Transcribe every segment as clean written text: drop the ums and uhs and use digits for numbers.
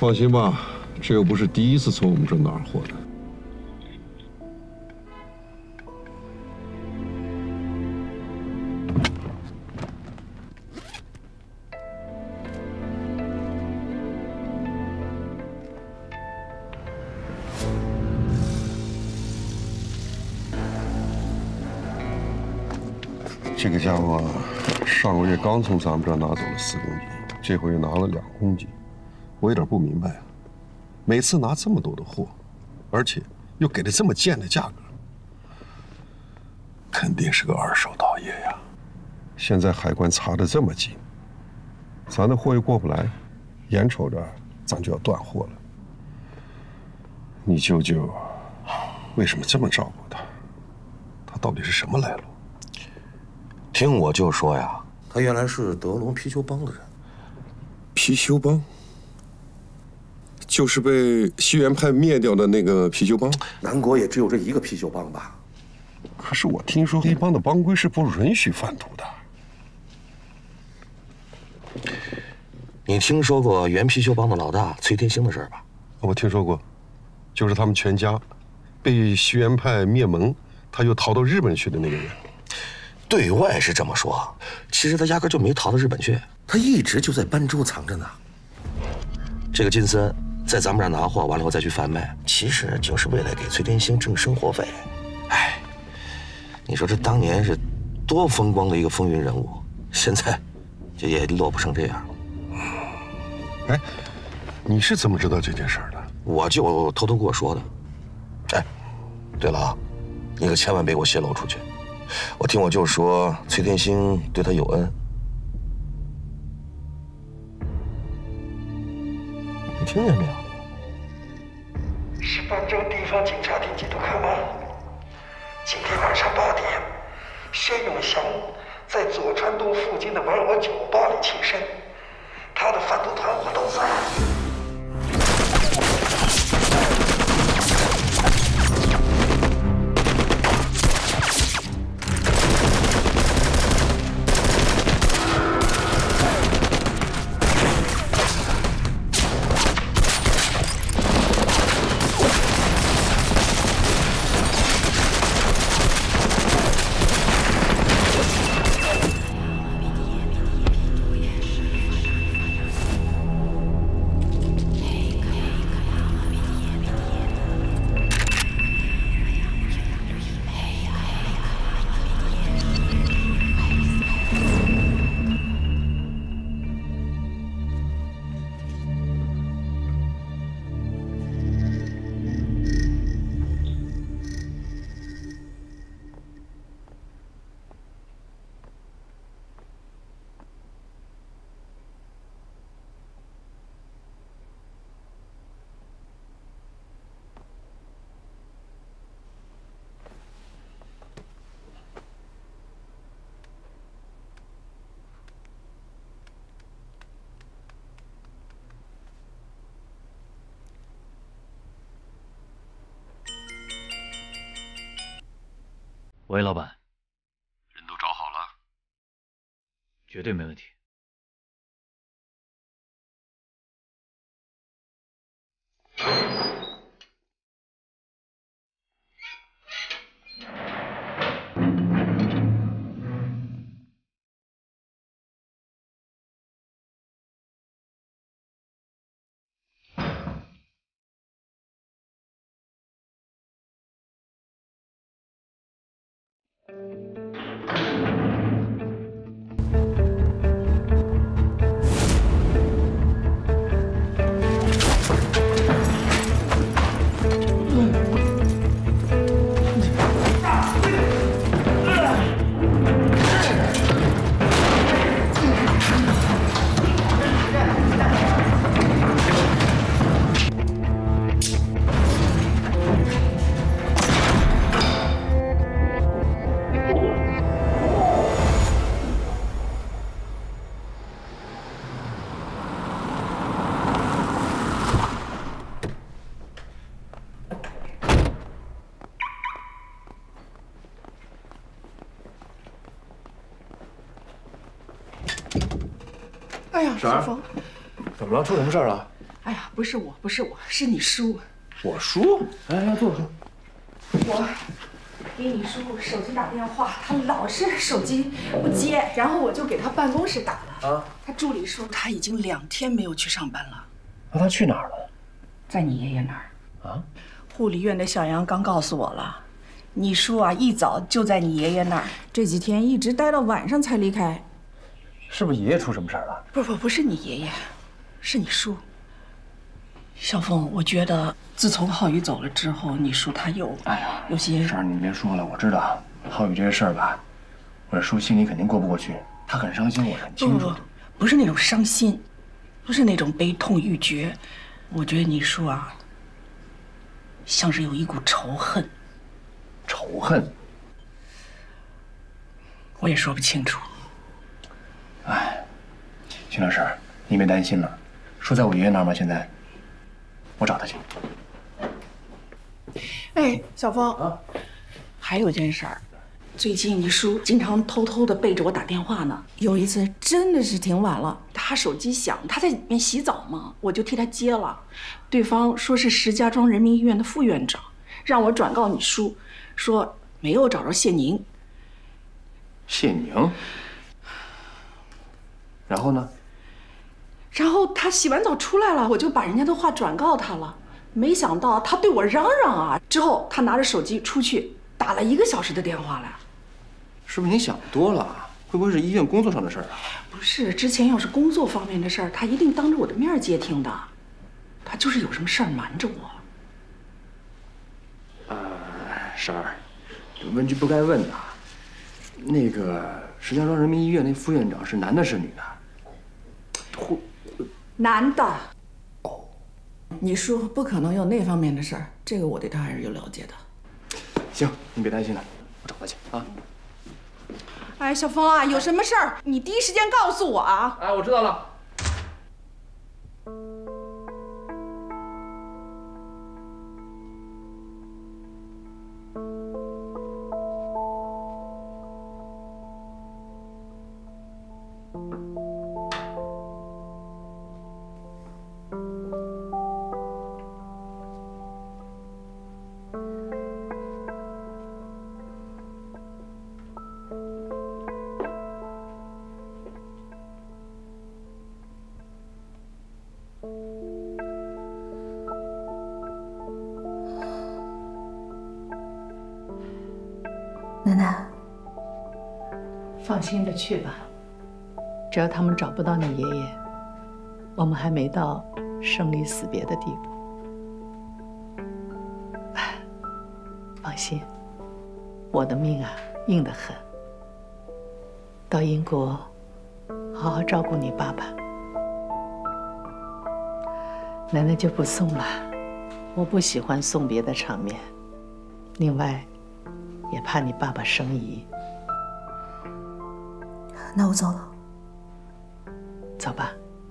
放心吧，这又不是第一次从我们这拿货的。这个家伙上个月刚从咱们这儿拿走了4公斤，这回又拿了2公斤，我有点不明白啊。每次拿这么多的货，而且又给了这么贱的价格，肯定是个二手倒业呀。现在海关查得这么紧，咱的货又过不来，眼瞅着咱就要断货了。你舅舅为什么这么照顾他？他到底是什么来路？ 听我舅说呀，他原来是德隆貔貅帮的人。 貔貅帮？就是被西园派灭掉的那个貔貅帮？ 南国也只有这一个貔貅帮吧？ 可是我听说黑帮的帮规是不允许贩毒的。 你听说过原貔貅帮的老大崔天星的事吧？ 我听说过，就是他们全家被西园派灭门，他又逃到日本去的那个人。 对外是这么说，其实他压根就没逃到日本去，他一直就在儋州藏着呢。这个金森在咱们这儿拿货完了后再去贩卖，其实就是为了给崔天星挣生活费。哎，你说这当年是多风光的一个风云人物，现在这也落不成这样。 哎，你是怎么知道这件事的？ 我舅偷偷跟我说的。哎，对了啊，你可千万别给我泄露出去。我听我舅说，崔天星对他有恩。你听见没有？ 是儋州地方警察厅缉毒科吗？今天晚上8点，薛永祥在左川东附近的玩偶酒吧里庆生，他的贩毒团伙都在。 喂，老板， 人都找好了， 绝对没问题。 哎呀，师傅， 怎么了？出什么事儿了？ 哎呀，不是我，是你叔。 我叔？来坐。 我给你叔手机打电话，他老是手机不接，然后我就给他办公室打了。啊，他助理说他已经2天没有去上班了。 那他去哪儿了？ 在你爷爷那儿。 啊？ 护理院的小杨刚告诉我了，你叔啊一早就在你爷爷那儿，这几天一直待到晚上才离开。 是不是爷爷出什么事儿了？ 不是你爷爷，是你叔。小凤，我觉得自从浩宇走了之后，你叔他有些…… 婶儿，你别说了，我知道浩宇这些事儿吧，我这叔心里肯定过不去，他很伤心，我是很清楚的。 不是那种伤心，不是那种悲痛欲绝，我觉得你叔啊，像是有一股仇恨。 仇恨？ 我也说不清楚。 哎，行了，婶儿，你别担心了，叔在我爷爷那儿吗？现在。我找他去。 哎，小峰啊，还有件事儿，最近你叔经常偷偷的背着我打电话呢。有一次真的是挺晚了，他手机响，他在里面洗澡嘛，我就替他接了。对方说是石家庄人民医院的副院长，让我转告你叔，说没有找着谢宁。 谢宁？然后呢？ 然后他洗完澡出来了，我就把人家的话转告他了。没想到他对我嚷嚷啊！之后他拿着手机出去打了1个小时的电话来。 是不是你想多了？会不会是医院工作上的事儿啊？ 不是，之前要是工作方面的事儿，他一定当着我的面接听的。他就是有什么事儿瞒着我。 婶儿，问句不该问的。那个石家庄人民医院那副院长是男的是女的？ 男的。哦，你叔不可能有那方面的事儿，这个我对他还是有了解的。 行，你别担心了，我找他去啊。 哎，小峰啊，有什么事儿你第一时间告诉我啊。 哎，我知道了。 奶奶， 放心的去吧，只要他们找不到你爷爷，我们还没到生离死别的地步。放心，我的命啊硬得很。到英国，好好照顾你爸爸。奶奶就不送了，我不喜欢送别的场面。另外，也怕你爸爸生疑。 那我走了。 走吧。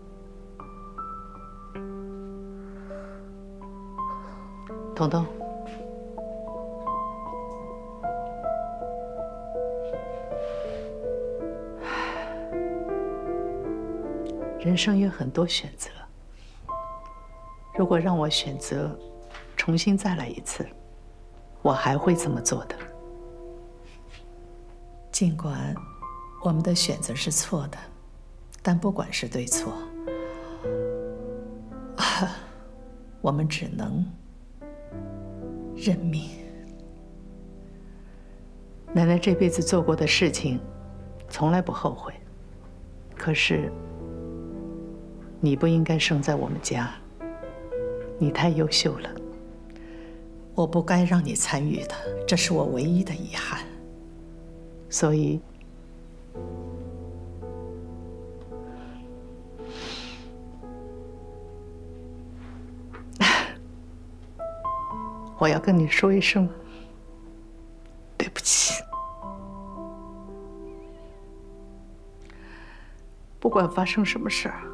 彤彤，人生有很多选择。如果让我选择重新再来一次，我还会这么做的。 尽管我们的选择是错的，但不管是对错，我们只能认命。 奶奶这辈子做过的事情，从来不后悔。可是，你不应该生在我们家。你太优秀了， 我不该让你参与的，这是我唯一的遗憾。 所以，我要跟你说一声对不起。不管发生什么事儿，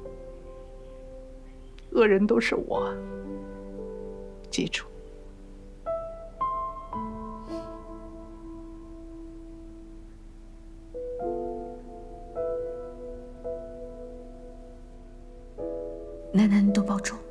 恶人都是我，记住。 奶奶，你多保重。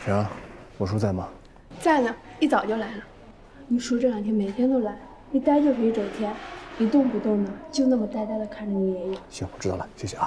沈阳，我叔在吗？ 在呢，一早就来了。你叔这2天每天都来，一待就是1整天，一动不动的，就那么呆呆的看着你爷爷。 行，我知道了，谢谢啊。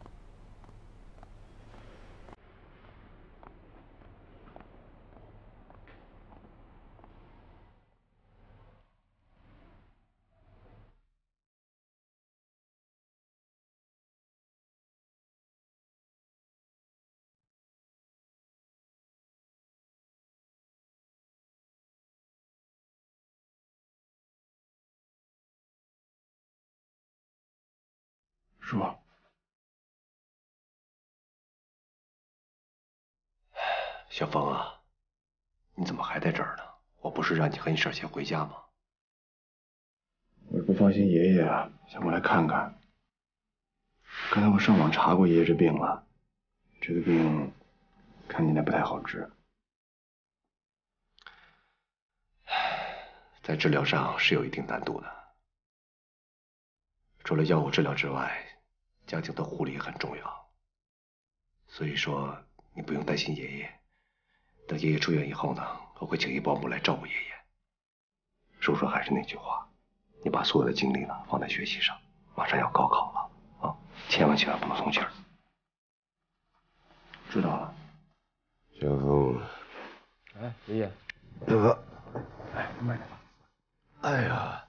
叔， 小峰啊，你怎么还在这儿呢？我不是让你和你婶先回家吗？ 我也不放心爷爷啊，想过来看看。刚才我上网查过爷爷这病了，这个病看起来不太好治。 在治疗上是有一定难度的，除了药物治疗之外，家庭的护理也很重要。所以说，你不用担心爷爷。等爷爷出院以后呢，我会请一保姆来照顾爷爷。叔叔还是那句话，你把所有的精力呢放在学习上，马上要高考了啊，千万不能松气儿。 知道了。 小峰， 哎，爷爷， 哎，慢点吧。哎呀，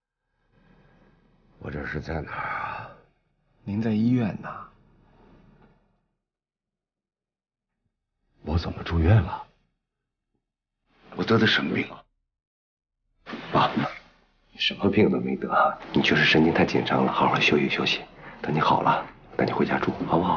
我这是在哪儿啊？ 您在医院呢。 我怎么住院了？我得的什么病啊？ 爸，你什么病都没得，你就是神经太紧张了，好好休息休息。等你好了，带你回家住，好不好？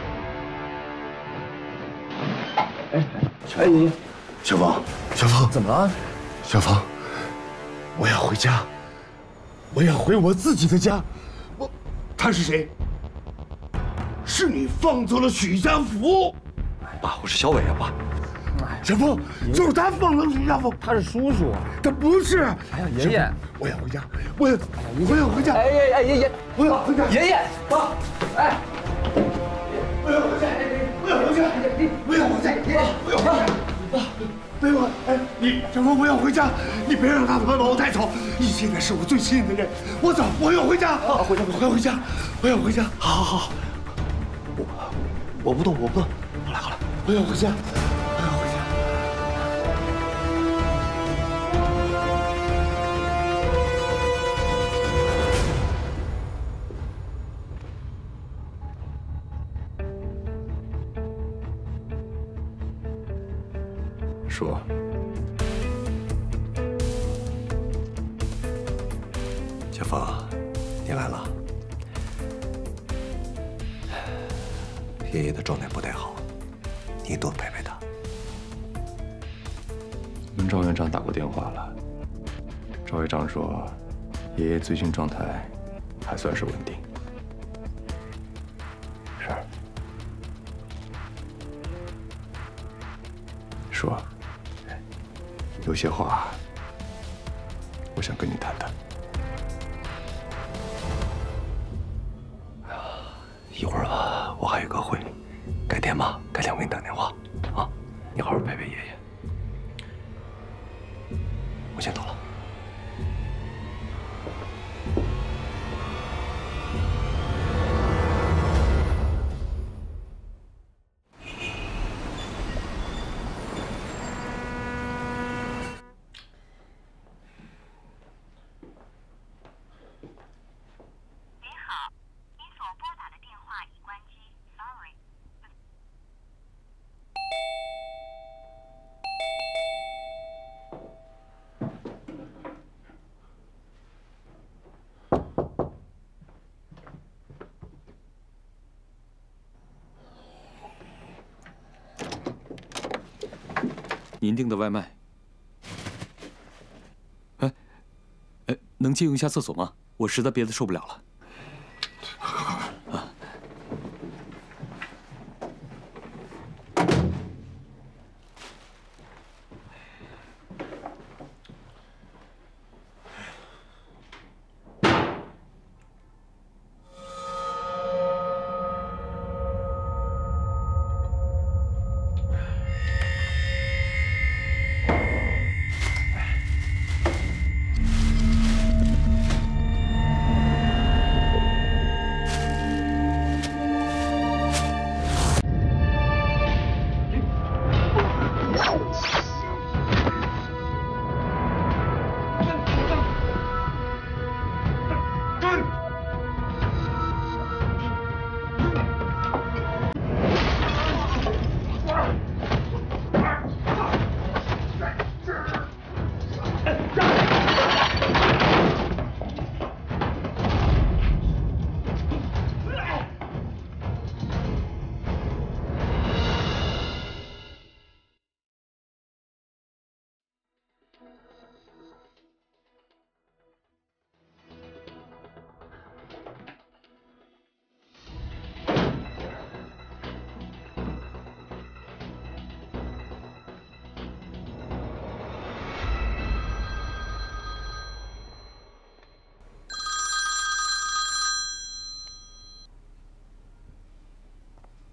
哎，爷爷， 小芳，小芳， 怎么了？ 小芳，我要回家，我要回我自己的家。他是谁？是你放走了许家福。 爸，我是小伟啊，爸。 小峰，就是他放了许家福。 他是叔叔。 他不是。 哎呀，爷爷， 我要回家，我要回家。 哎，爷爷， 我要回家。 爷爷，爸，哎， 我要回家，我要回家，我要回家，我要回家。没有，哎，你小峰，我要回家，你别让他们把我带走。你现在是我最亲的人，我走，我要回家。好，回家，我要回家，我要回家。好， 我不动，我不动。好了， 我要回家，我要回家。 叔， 小峰，你来了。爷爷的状态不太好，你多陪陪他。 跟赵院长打过电话了，赵院长说，爷爷最近状态还算是稳定。是。叔，有些话我想跟你谈谈。 一会儿吧，我还有个会，改天吧，改天我给你打电话啊，你好好陪陪爷爷。我先走了。 您订的外卖。哎，能借用一下厕所吗？我实在憋得受不了了。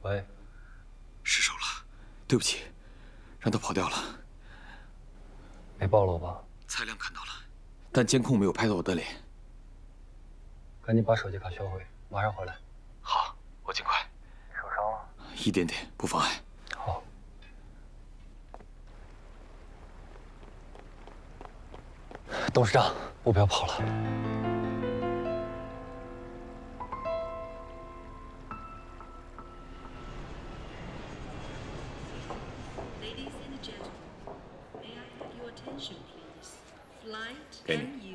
喂， 失手了，对不起，让他跑掉了。 没暴露吧？ 蔡亮看到了，但监控没有拍到我的脸。 赶紧把手机卡销毁，马上回来。 好，我尽快。 受伤了？ 一点点，不妨碍。 好。董事长，目标跑了。 给你。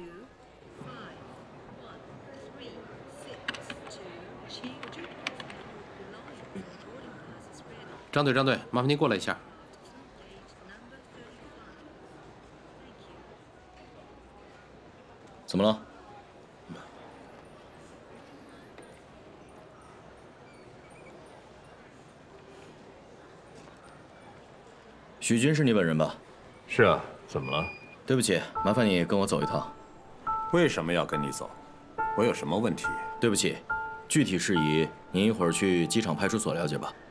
张队，张队，麻烦您过来一下。 怎么了？许军是你本人吧？ 是啊，怎么了？ 对不起，麻烦你跟我走一趟。 为什么要跟你走？我有什么问题？ 对不起，具体事宜您一会儿去机场派出所了解吧。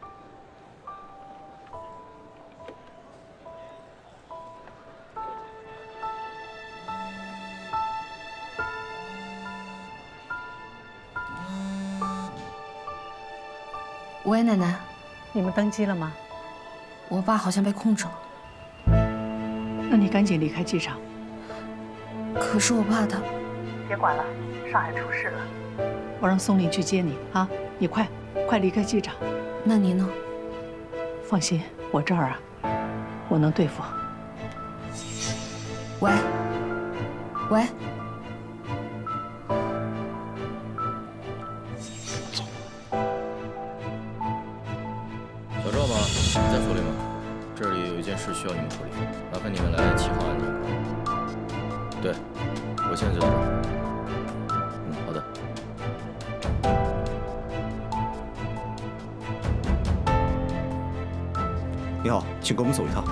喂，奶奶， 你们登机了吗？ 我爸好像被控制了。 那你赶紧离开机场。 可是我怕他。 别管了，上海出事了，我让松林去接你啊！你快离开机场。 那你呢？ 放心，我这儿啊，我能对付。 喂，喂。 小赵吗？你在所里吗？这里有一件事需要你们处理。 麻烦你们来7号安检。对，我现在就在这儿。好的。 你好，请跟我们走一趟。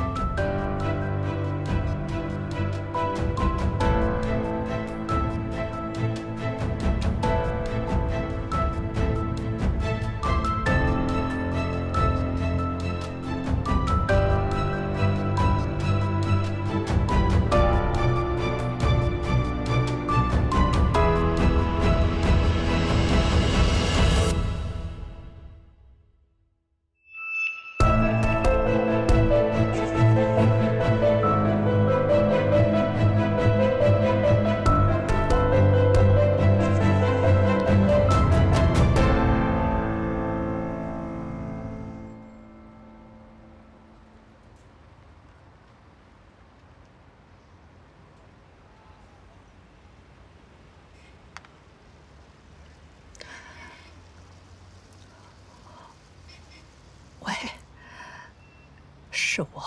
是我，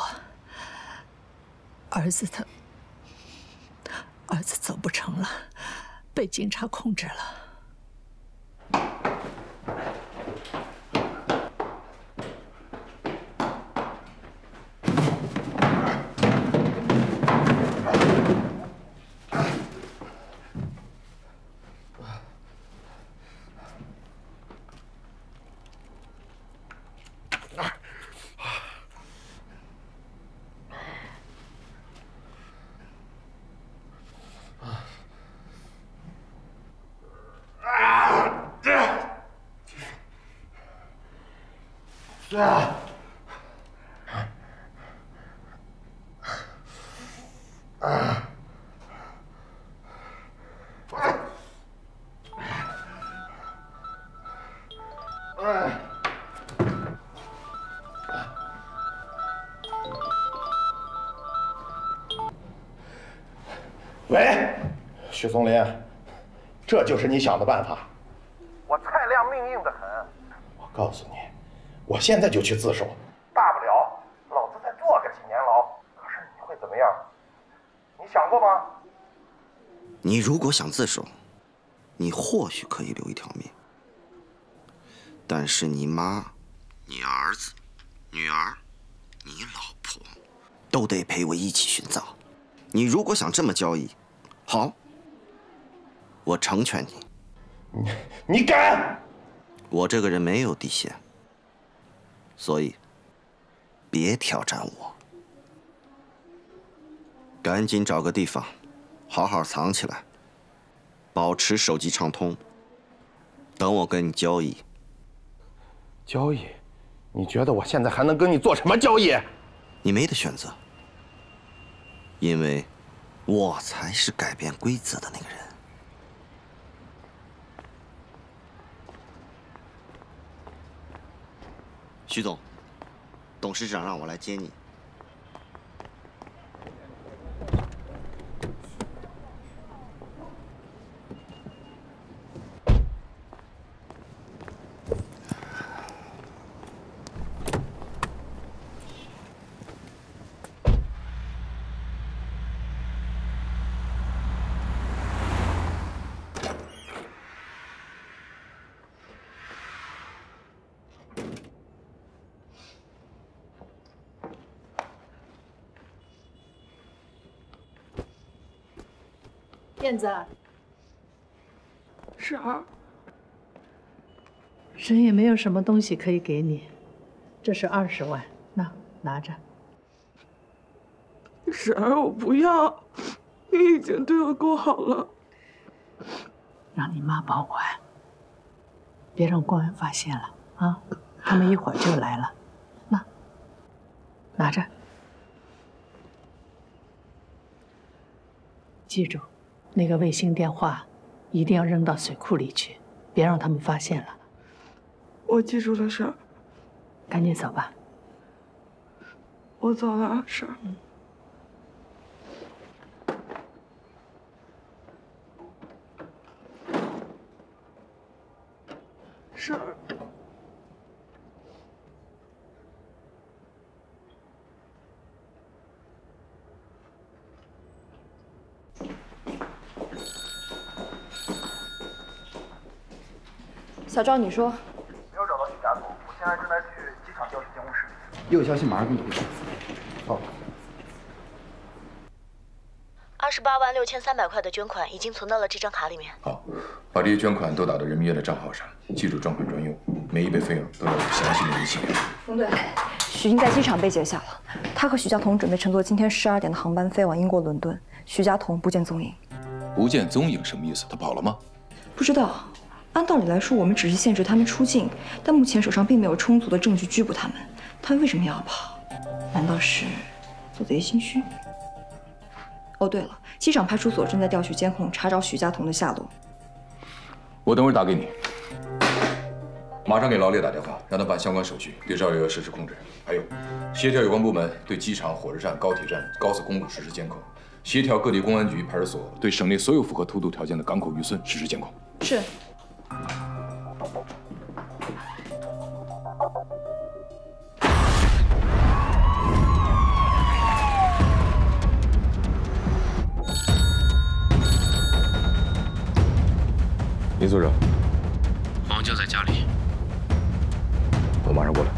儿子走不成了，被警察控制了。 喂，许松林，这就是你想的办法。我蔡亮命硬得很，我告诉你，我现在就去自首，大不了老子再坐个几年牢。可是你会怎么样？你想过吗？ 你如果想自首，你或许可以留一条命，但是你妈、你儿子、女儿、你老婆都得陪我一起殉葬。你如果想这么交易，好，我成全你。 你敢？ 我这个人没有底线， 所以别挑战我，赶紧找个地方，好好藏起来，保持手机畅通，等我跟你交易。 交易？你觉得我现在还能跟你做什么交易？ 你没得选择，因为我才是改变规则的那个人。徐总，董事长让我来接你。 燕子， 婶儿， 人也没有什么东西可以给你，这是20万，拿着。 婶儿，我不要，你已经对我够好了。 让你妈保管，别让公安发现了啊！他们一会儿就来了，拿着，记住。那个卫星电话一定要扔到水库里去，别让他们发现了。 我记住了，婶儿。 赶紧走吧。 我走了，婶儿。婶儿。 小赵，你说没有找到许家头，我现在正在去机场调取监控室。 一有消息马上跟你汇报。好。 286300块的捐款已经存到了这张卡里面。 好，把这些捐款都打到任明月的账号上，记住专款专用，每一笔费用都要有详细的明细。 冯队，许静在机场被截下了，他和许家彤准备乘坐今天12点的航班飞往英国伦敦，许家彤不见踪影。 不见踪影什么意思？他跑了吗？ 不知道。 按道理来说，我们只是限制他们出境，但目前手上并没有充足的证据拘捕他们。他们为什么要跑？难道是做贼心虚？哦，对了，机场派出所正在调取监控，查找许家彤的下落。 我等会儿打给你，马上给劳烈打电话，让他办相关手续，对赵月娥实施控制。还有，协调有关部门对机场、火车站、高铁站、高速公路实施监控，协调各地公安局、派出所对省内所有符合偷渡条件的港口渔村实施监控。 是。 林所长， 黄就在家里， 我马上过来。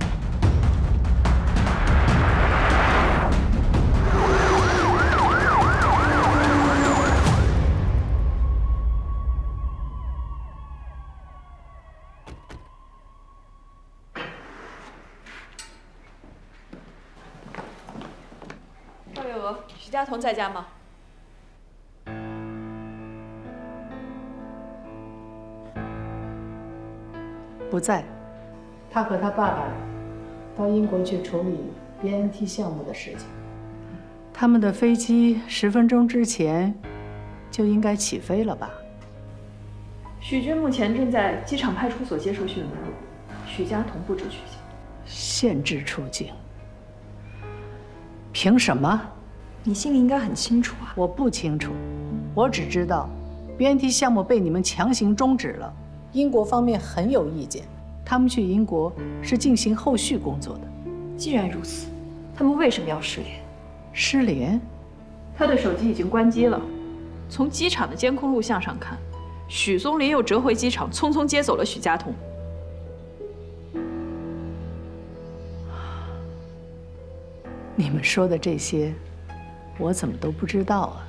赵月娥，许家彤在家吗？ 不在，他和他爸爸到英国去处理 BNT 项目的事情。他们的飞机10分钟之前就应该起飞了吧？ 许军目前正在机场派出所接受讯问，许家彤不知去向。 限制出境？凭什么？ 你心里应该很清楚啊。 我不清楚，我只知道 BNT 项目被你们强行终止了。 英国方面很有意见，他们去英国是进行后续工作的。 既然如此，他们为什么要失联？ 失联？ 他的手机已经关机了。从机场的监控录像上看，许松林又折回机场，匆匆接走了许家彤。 你们说的这些，我怎么都不知道啊？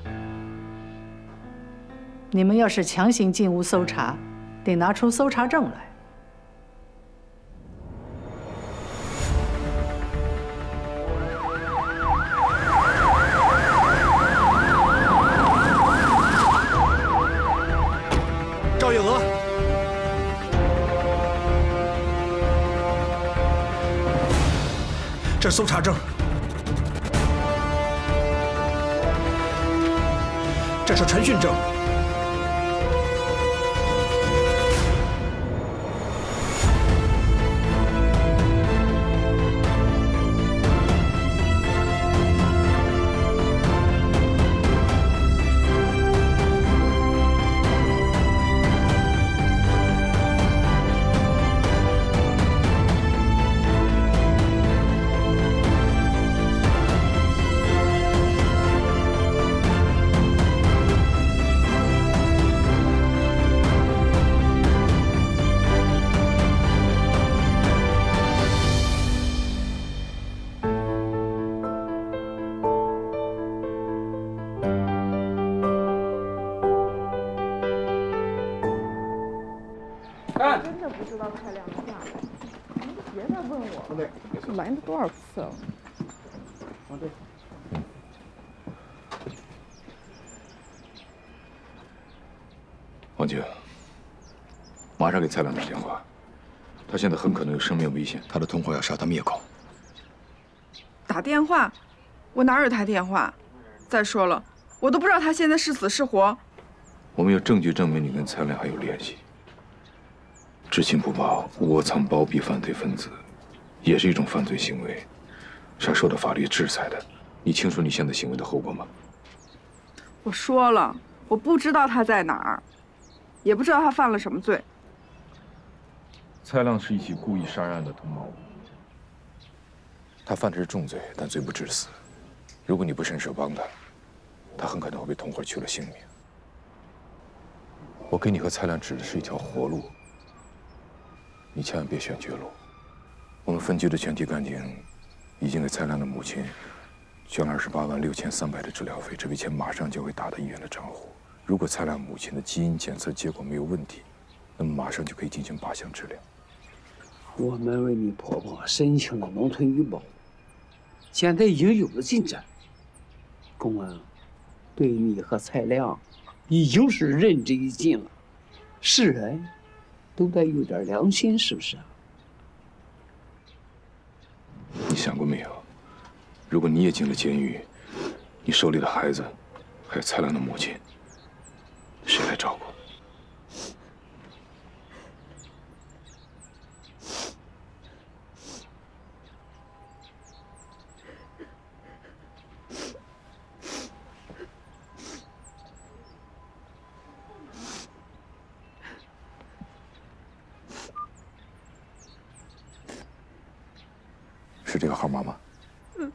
你们要是强行进屋搜查， 得拿出搜查证来。 这是搜查证，这是传讯证。 真的不知道蔡亮的下来，您别再问我了，来了多少次了？对。 王静，马上给蔡亮打电话，他现在很可能有生命危险，他的同伙要杀他灭口。 打电话？我哪有他电话？再说了，我都不知道他现在是死是活。 我们有证据证明你跟蔡亮还有联系。 知情不报、窝藏包庇犯罪分子，也是一种犯罪行为，是要受到法律制裁的。你清楚你现在行为的后果吗？ 我说了，我不知道他在哪儿，也不知道他犯了什么罪。 蔡亮是一起故意杀人案的同谋，他犯的是重罪，但罪不至死。如果你不伸手帮他，他很可能会被同伙取了性命。我给你和蔡亮指的是一条活路。 你千万别选绝路。我们分局的全体干警已经给蔡亮的母亲捐了286300的治疗费，这笔钱马上就会打到医院的账户。如果蔡亮母亲的基因检测结果没有问题，那么马上就可以进行靶向治疗。 我们为你婆婆申请了农村医保，现在已经有了进展。公安对你和蔡亮已经是仁至义尽了。是人。 都得有点良心，是不是？ 你想过没有，如果你也进了监狱，你手里的孩子，还有蔡亮的母亲，谁来照顾？是这个号码吗？嗯。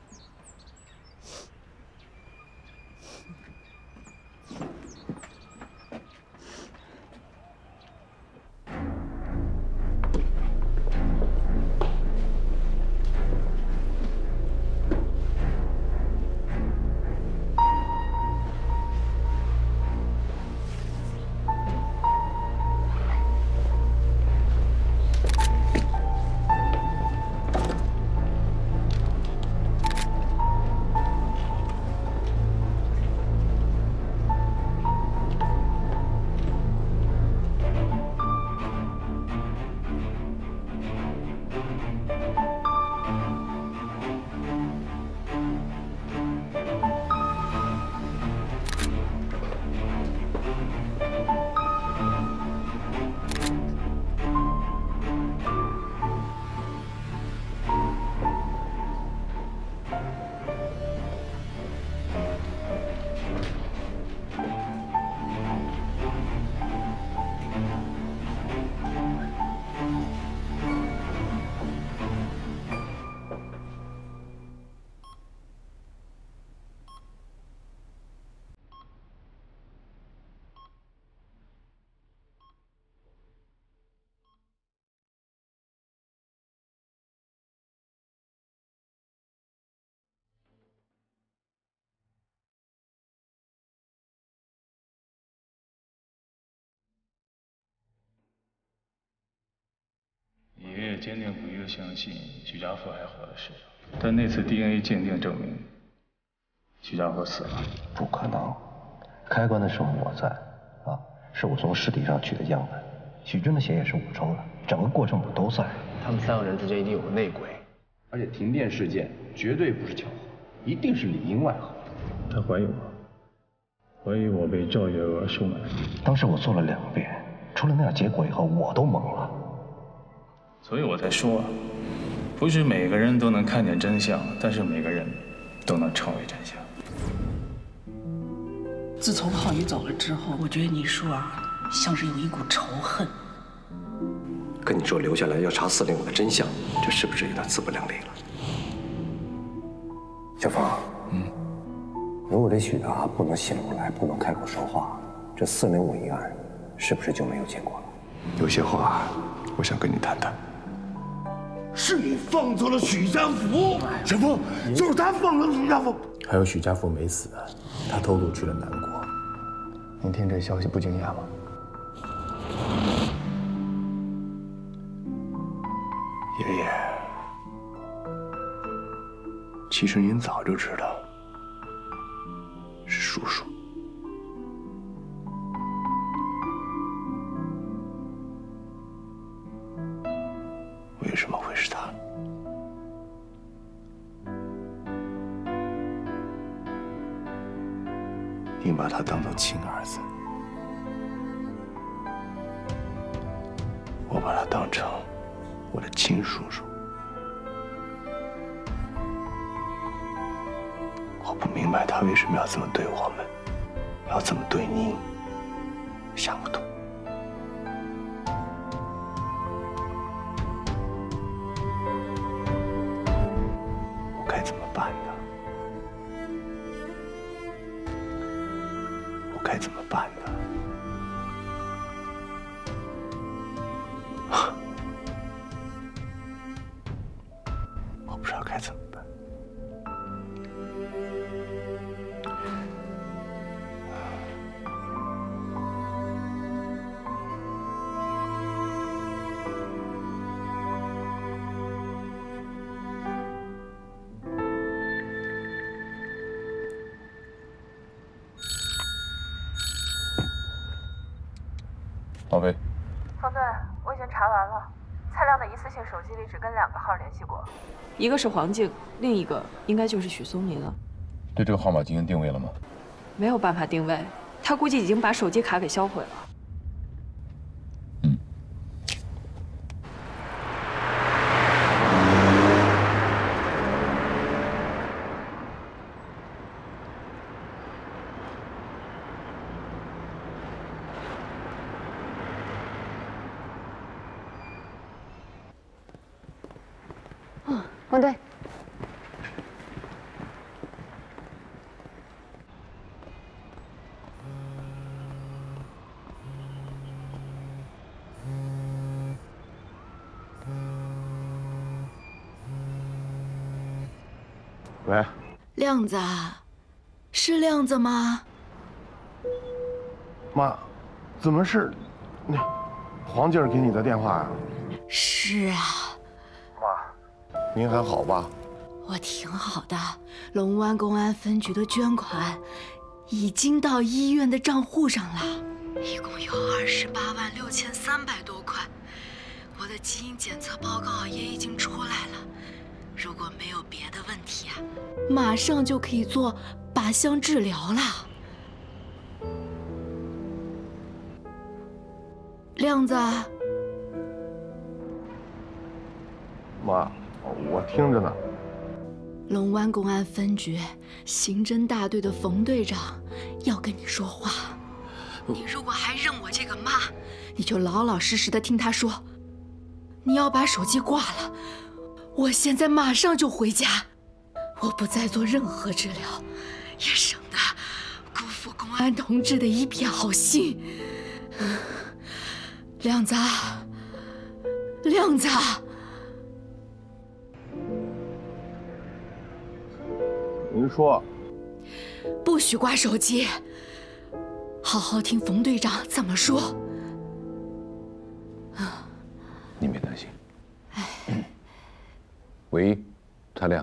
爷爷坚定不移地相信徐家富还活着是，但那次 DNA 鉴定证明徐家富死了。 不可能，开棺的时候我在，是我从尸体上取的样本，许军的血也是我抽的，整个过程我都在。 他们3个人之间一定有个内鬼， 而且停电事件绝对不是巧合，一定是里应外合。 他怀疑我，怀疑我被赵月娥收买。 当时我做了2遍，出了那样结果以后，我都懵了。 所以我才说啊，不是每个人都能看见真相，但是每个人都能成为真相。 自从浩宇走了之后，我觉得你叔啊，像是有一股仇恨。 跟你说留下来要查405的真相，这是不是有点自不量力了？ 小芳，如果这许达不能醒过来，不能开口说话，这405一案是不是就没有结果了？有些话，我想跟你谈谈。 是你放走了许家福，小峰，就是他放走了许家福。 还有许家福没死，他偷渡去了南国。您听这消息不惊讶吗？爷爷，其实您早就知道，是叔叔。为什么会是他？您把他当做亲儿子，我把他当成我的亲叔叔。我不明白他为什么要这么对我们，要这么对您，想不通。我该怎么办呢？我该怎么办呢？我不知道该怎么办。 王菲， 方队，我已经查完了，蔡亮的一次性手机里只跟2个号联系过，一个是黄静，另一个应该就是许松林了。 对这个号码进行定位了吗？ 没有办法定位，他估计已经把手机卡给销毁了。 王队， 喂， 亮子，是亮子吗？ 妈，怎么是那黄静给你的电话呀？ 是啊。 您还好吧？ 我挺好的。龙湾公安分局的捐款已经到医院的账户上了，一共有286300多块。我的基因检测报告也已经出来了，如果没有别的问题啊，马上就可以做靶向治疗了。亮子， 妈。我听着呢。 龙湾公安分局刑侦大队的冯队长要跟你说话。你如果还认我这个妈，你就老老实实的听他说。你要把手机挂了，我现在马上就回家，我不再做任何治疗，也省得辜负公安同志的一片好心。亮子，亮子。 您说， 不许挂手机，好好听冯队长怎么说。 您别担心。喂，蔡亮。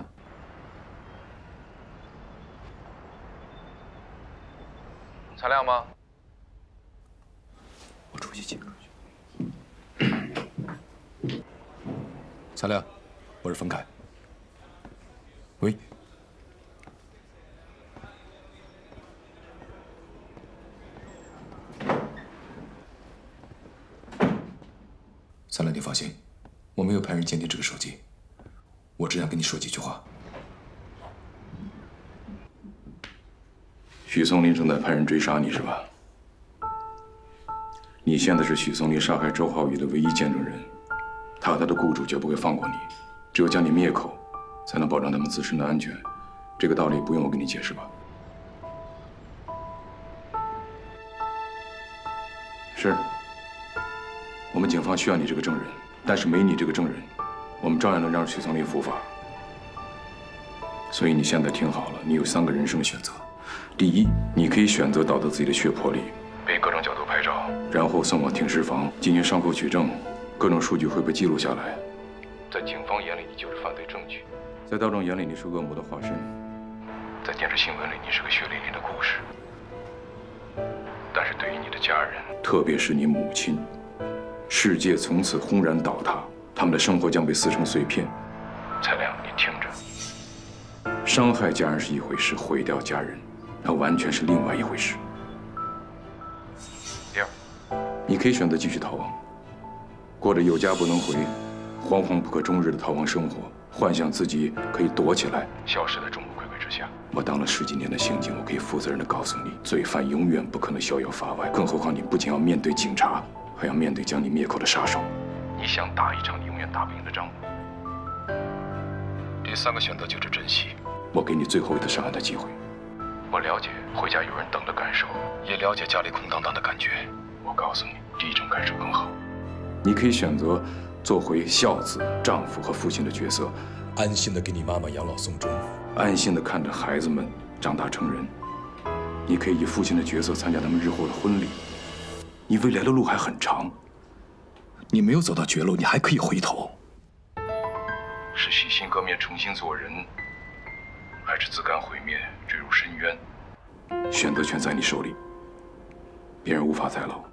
蔡亮吗？ 我出去接。 蔡亮，我是冯凯。 喂。三郎，你放心，我没有派人鉴定这个手机，我只想跟你说几句话。许松林正在派人追杀你，是吧？你现在是许松林杀害周浩宇的唯一见证人，他和他的雇主绝不会放过你，只有将你灭口，才能保障他们自身的安全。这个道理不用我跟你解释吧？是。我们警方需要你这个证人，但是没你这个证人，我们照样能让许松林伏法。所以你现在听好了，你有3个人生选择。第一，你可以选择倒在自己的血泊里，被各种角度拍照，然后送往停尸房进行伤口取证，各种数据会被记录下来。在警方眼里，你就是犯罪证据；在大众眼里，你是恶魔的化身；在电视新闻里，你是个血淋淋的故事。但是对于你的家人，特别是你母亲，世界从此轰然倒塌，他们的生活将被撕成碎片。蔡亮，你听着，伤害家人是一回事，毁掉家人，那完全是另外一回事。第二，你可以选择继续逃亡，过着有家不能回、惶惶不可终日的逃亡生活，幻想自己可以躲起来，消失在众目睽睽之下。我当了10几年的刑警，我可以负责任地告诉你，罪犯永远不可能逍遥法外，更何况你不仅要面对警察，还要面对将你灭口的杀手。你想打一场你永远打不赢的仗吗？第3个选择就是珍惜。我给你最后一次上岸的机会。我了解回家有人等的感受，也了解家里空荡荡的感觉。我告诉你，第一种感受更好。你可以选择做回孝子、丈夫和父亲的角色，安心的给你妈妈养老送终，安心的看着孩子们长大成人。你可以以父亲的角色参加他们日后的婚礼。你未来的路还很长，你没有走到绝路，你还可以回头。是洗心革面重新做人，还是自甘毁灭坠入深渊？选择权在你手里，别人无法再牢。